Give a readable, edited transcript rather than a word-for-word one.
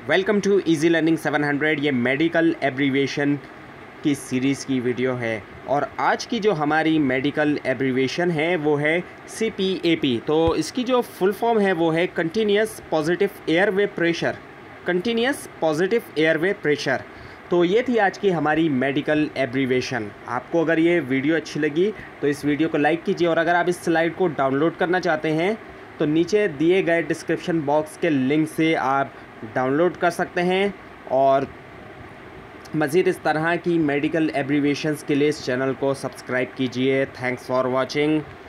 Welcome to easy learning 700। ये medical abbreviation की series की वीडियो है और आज की जो हमारी मेडिकल एब्रीवेशन है वो है CPAP। तो इसकी जो फुल फॉर्म है वो है continuous positive airway pressure. Continuous positive airway pressure. तो ये थी आज की हमारी मेडिकल एब्रीवेशन। आपको अगर ये वीडियो अच्छी लगी तो इस वीडियो को लाइक कीजिए और अगर आप इस स्लाइड को डाउनलोड करना चाहते हैं तो नीचे दिए गए डिस्क्रिप्शन बॉक्स के लिंक से आप डाउनलोड कर सकते हैं। और मज़ीद इस तरह की मेडिकल एब्रीवेशंस के लिए इस चैनल को सब्सक्राइब कीजिए। Thanks for watching.